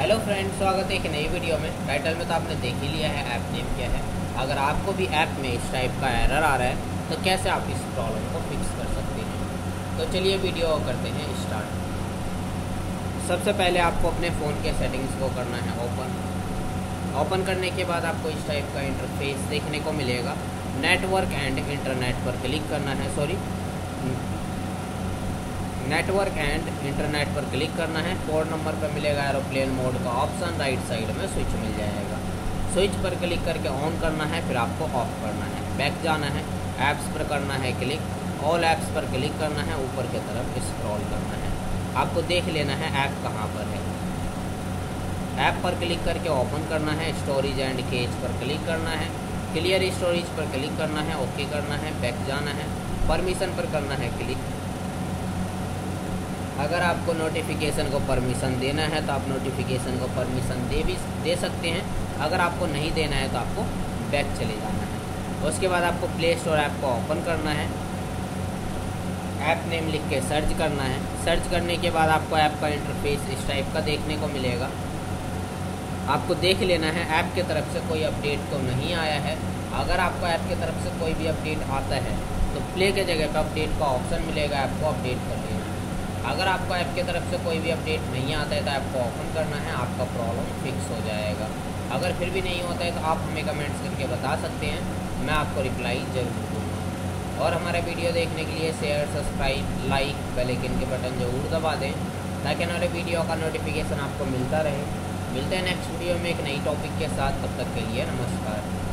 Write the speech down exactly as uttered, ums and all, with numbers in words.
Hello friends, स्वागत है एक नई वीडियो में। टाइटल में तो आपने देख ही लिया है ऐप नेम क्या है। अगर आपको भी ऐप में इस टाइप का एरर आ रहा है तो कैसे आप इस प्रॉब्लम को फिक्स कर सकते हैं। तो चलिए वीडियो करते हैं स्टार्ट। सबसे पहले आपको अपने फ़ोन के सेटिंग्स को करना है ओपन। ओपन करने के बाद आपको इस टाइप का इंटरफेस देखने को मिलेगा। नेटवर्क एंड इंटरनेट पर क्लिक करना है सॉरी नेटवर्क एंड इंटरनेट पर क्लिक करना है। कोड नंबर पर मिलेगा एरोप्लेन मोड का ऑप्शन, राइट साइड में स्विच मिल जाएगा। स्विच पर क्लिक करके ऑन करना है, फिर आपको ऑफ करना है। बैक जाना है, ऐप्स पर करना है क्लिक, ऑल ऐप्स पर क्लिक करना है, ऊपर की तरफ स्क्रॉल करना है। आपको देख लेना है ऐप कहाँ पर है। ऐप पर क्लिक करके ओपन करना है। स्टोरेज एंड केज पर क्लिक करना है, क्लियर स्टोरेज पर क्लिक करना है, ओके करना है, बैक जाना है, परमिशन पर करना है क्लिक। अगर आपको नोटिफिकेशन को परमिशन देना है तो आप नोटिफिकेशन को परमिशन दे भी दे सकते हैं। अगर आपको नहीं देना है तो आपको बैक चले जाना है। उसके बाद आपको प्ले स्टोर ऐप को ओपन करना है। ऐप नेम लिख के सर्च करना है। सर्च करने के बाद आपको ऐप का इंटरफेस इस टाइप का देखने को मिलेगा। आपको देख लेना है ऐप की तरफ से कोई अपडेट तो नहीं आया है। अगर आपको ऐप की तरफ से कोई भी अपडेट आता है तो प्ले के जगह पर अपडेट का ऑप्शन मिलेगा, ऐप को अपडेट कर लेना है। अगर आपको ऐप की तरफ से कोई भी अपडेट नहीं आता है तो ऐप को ओपन करना है, आपका प्रॉब्लम फिक्स हो जाएगा। अगर फिर भी नहीं होता है तो आप हमें कमेंट्स करके बता सकते हैं, मैं आपको रिप्लाई ज़रूर दूँगा। और हमारे वीडियो देखने के लिए share, subscribe, like, bell icon के बटन ज़रूर दबा दें ताकि हमारे वीडियो का नोटिफिकेशन आपको मिलता रहे। मिलते हैं नेक्स्ट वीडियो में एक नई टॉपिक के साथ। तब तक के लिए नमस्कार।